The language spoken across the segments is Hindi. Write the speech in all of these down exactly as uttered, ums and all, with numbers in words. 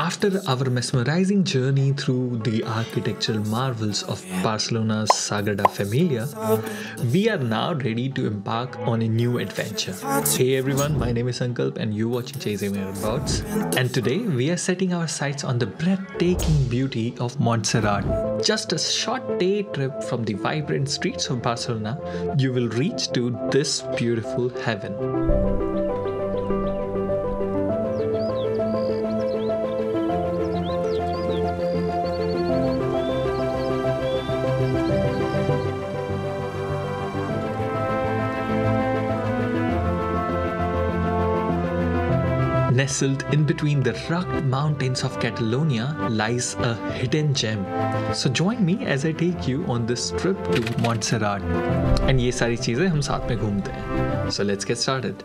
After our mesmerizing journey through the architectural marvels of Barcelona's Sagrada Familia, we are now ready to embark on a new adventure. Hey everyone, my name is Sankalp and you're watching Chasing Whereabouts. And today we are setting our sights on the breathtaking beauty of Montserrat. Just a short day trip from the vibrant streets of Barcelona, you will reach to this beautiful heaven. Nestled in between the rugged mountains of Catalonia lies a hidden gem. So join me as I take you on this trip to Montserrat. And ये सारी चीजें हम साथ में घूमते हैं. So let's get started.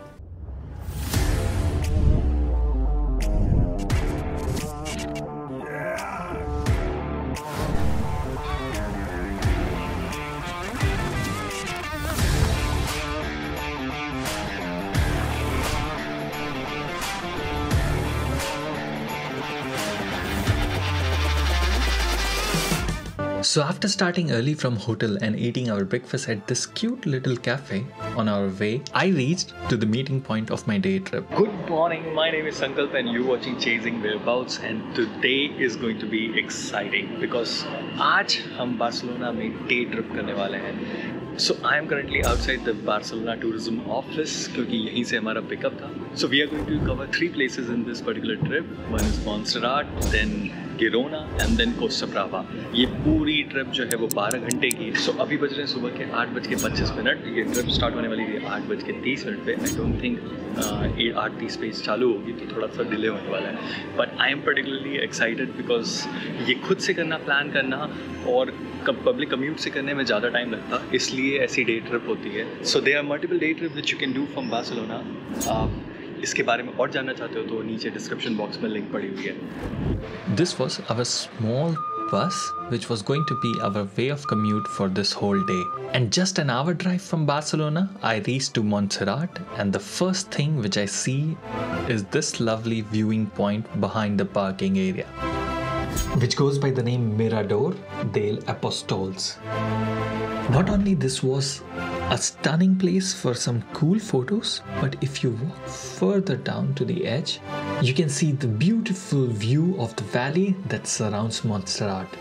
So after starting early from hotel and eating our breakfast at this cute little cafe on our way, I reached to the meeting point of my day trip. Good morning, my name is Sankalp and you're watching Chasing Whereabouts, and today is going to be exciting because आज हम Barcelona में day trip करने वाले हैं. So I am currently outside the Barcelona tourism office क्योंकि यहीं से हमारा pickup था. So we are going to cover three places in this particular trip. One is Montserrat, then Girona and then Costa Brava. ये पूरी ट्रिप जो है वो बारह घंटे की है. सो so, अभी बज रहे हैं सुबह के आठ बज के पच्चीस मिनट. ये ट्रिप स्टार्ट होने वाली है आठ बज के तीस मिनट पे. आई डोंट थिंक आठ तीस पे चालू होगी तो थोड़ा सा डिले होने वाला है. But I am particularly excited because ये खुद से करना, प्लान करना और पब्लिक कम्यूट से करने में ज़्यादा टाइम लगता, इसलिए ऐसी डे ट्रिप होती है. So they are multiple day trip which you can do from Barcelona. इसके बारे में और जानना चाहते हो तो नीचे डिस्क्रिप्शन बॉक्स में लिंक पड़ी हुई है. This was our small bus which was going to be our way of commute for this whole day. And just an hour drive from Barcelona, I reached to Montserrat, and the first thing which I see is this lovely viewing point behind the parking area, which goes by the name Mirador del Apóstols. Not only this was a stunning place for some cool photos, but if you walk further down to the edge, you can see the beautiful view of the valley that surrounds Montserrat.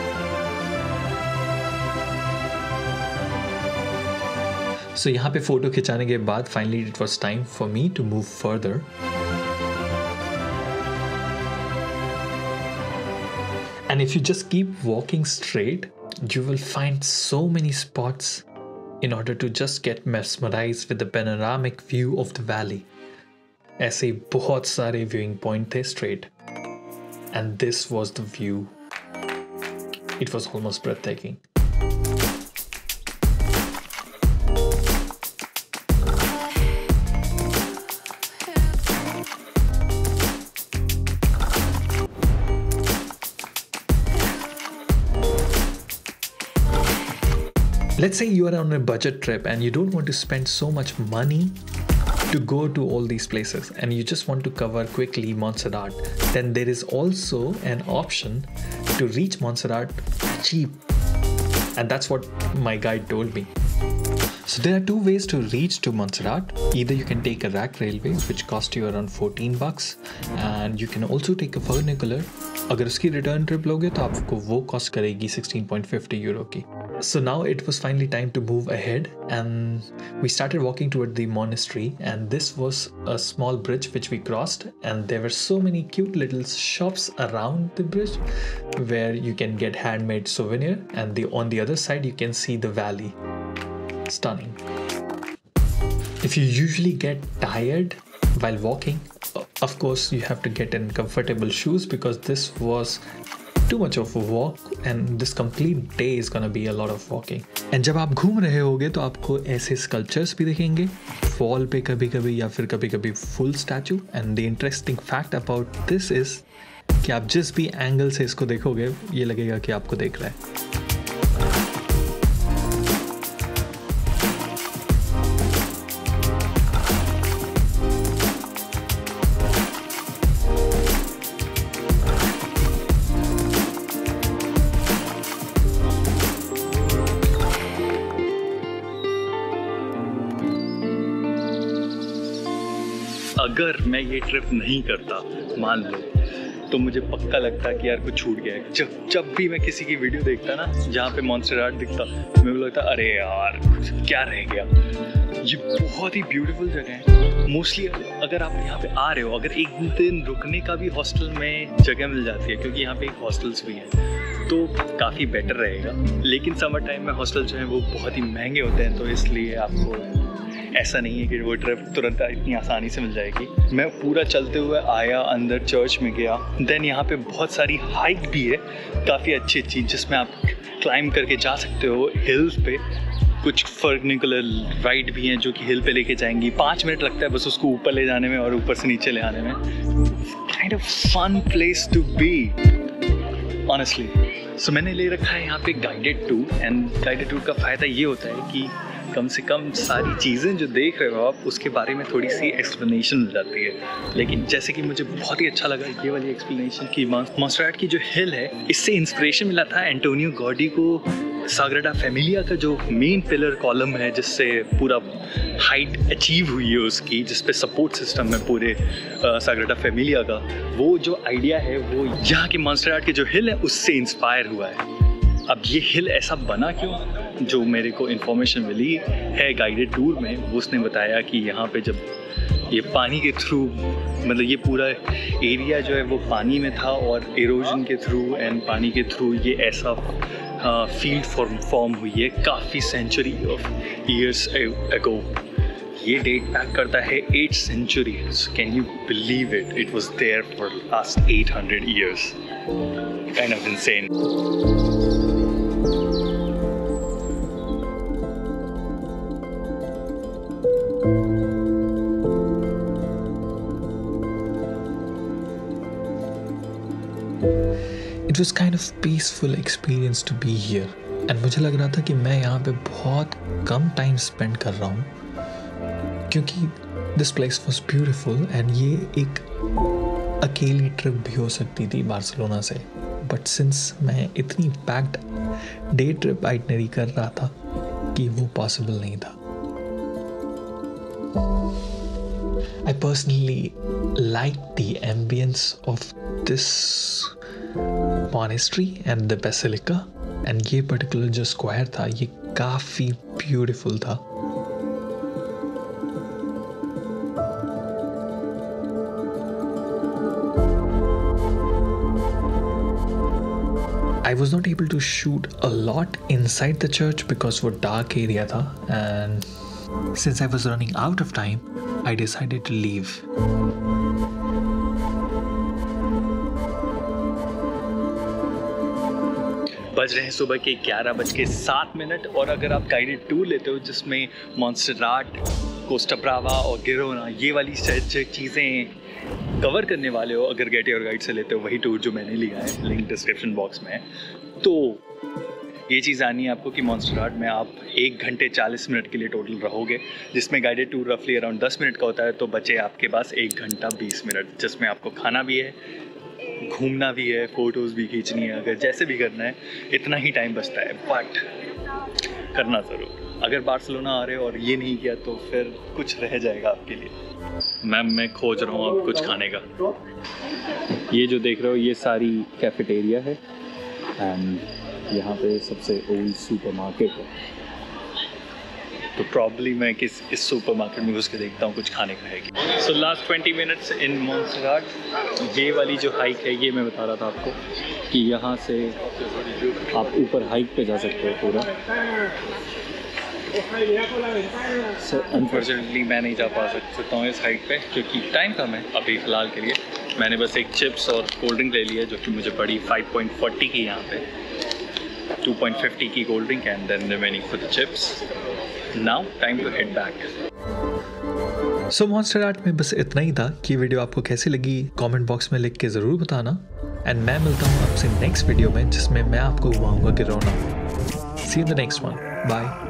So यहाँ पे फोटो खिंचाने के बाद finally it was time for me to move further. And if you just keep walking straight, you will find so many spots in order to just get mesmerized with the panoramic view of the valley. ऐसे बहुत सारे viewing point थे straight. And this was the view. It was almost breathtaking. Let's say you are on a budget trip and you don't want to spend so much money to go to all these places and you just want to cover quickly Montserrat, then there is also an option to reach Montserrat cheap. And that's what my guide told me. So there are two ways to reach to Montserrat. Either you can take a rack railway which cost you around fourteen bucks, and you can also take a funicular. अगर उसकी return trip लोगे तो आपको वो cost करेगी sixteen point five zero euro की. So now it was finally time to move ahead, and we started walking toward the monastery, and this was a small bridge which we crossed, and there were so many cute little shops around the bridge where you can get handmade souvenir, and the on the other side you can see the valley. Stunning. If you usually get tired while walking, of course you have to get in comfortable shoes because this was too much of a walk and this complete day is gonna be a lot of walking. And जब आप घूम रहे होगे तो आपको ऐसे sculptures भी दिखेंगे wall पे कभी कभी या फिर कभी कभी full statue. And the interesting fact about this is कि आप जिस भी एंगल से इसको देखोगे ये लगेगा कि आपको देख रहा है. अगर मैं ये ट्रिप नहीं करता मान लो, तो मुझे पक्का लगता कि यार कुछ छूट गया है। जब जब भी मैं किसी की वीडियो देखता ना जहाँ पे मॉन्स्टराट दिखता, मेरे को लगता अरे यार क्या रह गया। ये बहुत ही ब्यूटीफुल जगह है। मोस्टली अगर आप यहाँ पे आ रहे हो, अगर एक दिन रुकने का भी हॉस्टल में जगह मिल जाती है, क्योंकि यहाँ पे एक हॉस्टल्स भी हैं, तो काफ़ी बेटर रहेगा। लेकिन समर टाइम में हॉस्टल जो हैं वो बहुत ही महंगे होते हैं, तो इसलिए आपको ऐसा नहीं है कि वो ट्रिप तुरंत इतनी आसानी से मिल जाएगी। मैं पूरा चलते हुए आया, अंदर चर्च में गया, देन यहाँ पे बहुत सारी हाइक भी है काफ़ी अच्छी अच्छी, जिसमें आप क्लाइंब करके जा सकते हो हिल्स पे। कुछ फर्निकुलर राइड भी हैं जो कि हिल पे लेके जाएंगी। पाँच मिनट लगता है बस उसको ऊपर ले जाने में और ऊपर से नीचे ले आने में। Kind of fun place to be honestly. So मैंने ले रखा है यहाँ पे guided tour, and guided tour का फ़ायदा ये होता है कि कम से कम सारी चीज़ें जो देख रहे हो आप उसके बारे में थोड़ी सी एक्सप्लेनेशन मिल जाती है। लेकिन जैसे कि मुझे बहुत ही अच्छा लगा ये वाली एक्सप्लेनेशन की मॉन्स्टराट की जो हिल है, इससे इंस्पिरेशन मिला था एंटोनियो गॉडी को। साग्राडा फैमिलिया का जो मेन पिलर कॉलम है जिससे पूरा हाइट अचीव हुई है उसकी, जिस पे सपोर्ट सिस्टम है पूरे साग्राडा फैमिलिया का, वो जो आइडिया है वो यहाँ की मॉन्स्टराट की जो हिल है उससे इंस्पायर हुआ है। अब ये हिल ऐसा बना क्यों, जो मेरे को इन्फॉर्मेशन मिली है गाइडेड टूर में, वो उसने बताया कि यहाँ पे जब ये पानी के थ्रू, मतलब ये पूरा एरिया जो है वो पानी में था और इरोजन के थ्रू एंड पानी के थ्रू ये ऐसा फील्ड फॉर्म फॉर्म हुई है काफ़ी सेंचुरी ऑफ ईयर्स अगो। ये डेट बैक करता है eight century. Can you believe it? It was there for last eight hundred years. Kind of insane. It was kind of peaceful experience to be here, and मुझे लग रहा था कि मैं यहाँ पे बहुत कम टाइम स्पेंड कर रहा हूँ, क्योंकि this place was beautiful and ये एक अकेली ट्रिप भी हो सकती थी बार्सिलोना से, बट सिंस मैं इतनी पैक्ड डे ट्रिप आइटनरी कर रहा था कि वो पॉसिबल नहीं था। I personally liked the ambience of this monastery and the basilica, and ये particular जो स्क्वायर था ये काफ़ी ब्यूटीफुल था। I was not able to shoot a lot inside the church because वो dark area था, and since I was running out of time, I decided to leave. बज रहे हैं सुबह के ग्यारह बज के सात मिनट, और अगर आप गाइडेड टूर लेते हो जिसमें मॉन्स्टराट, कोस्टा ब्रावा और गिरोना ये वाली चीज़ें कवर करने वाले हो, अगर गेट योर गाइड से लेते हो वही टूर जो मैंने लिया है, लिंक डिस्क्रिप्शन बॉक्स में है, तो ये चीज़ आनी है आपको कि मॉन्स्टराट में आप एक घंटे चालीस मिनट के लिए टोटल रहोगे, जिसमें गाइडेड टूर रफली अराउंड दस मिनट का होता है, तो बचे आपके पास एक घंटा बीस मिनट, जिसमें आपको खाना भी है, घूमना भी है, फ़ोटोज़ भी खींचनी है, अगर जैसे भी करना है इतना ही टाइम बचता है, बट करना ज़रूर। अगर बार्सिलोना आ रहे हो और ये नहीं किया तो फिर कुछ रह जाएगा आपके लिए। मैम मैं खोज रहा हूँ अब कुछ खाने का। ये जो देख रहे हो ये सारी कैफेटेरिया है, एंड यहाँ पे सबसे ओल्ड सुपरमार्केट है, तो प्रॉब्ली मैं किस इस सुपरमार्केट में घुस के देखता हूँ कुछ खाने का है कि। So last twenty minutes in Montserrat. ये वाली जो हाइक है ये मैं बता रहा था आपको कि यहाँ से आप ऊपर हाइक पे जा सकते हो पूरा। सो अनफॉर्चुनेटली मैं नहीं जा पा सकता हूँ इस हाइक पे क्योंकि टाइम कम है अभी फ़िलहाल के लिए। मैंने बस एक चिप्स और कोल्ड ड्रिंक ले लिया जो कि मुझे पड़ी फाइव पॉइंट फोर्टी की, यहाँ पे टू पॉइंट फिफ्टी की cold drink and then remaining for the chips. Now time to head back. So Montserrat में बस इतना ही था। कि वीडियो आपको कैसी लगी कमेंट बॉक्स में लिख के ज़रूर बताना, एंड मैं मिलता हूँ आपसे नेक्स्ट वीडियो में जिसमें मैं आपको घुमाऊंगा Girona. See you in the next one, bye.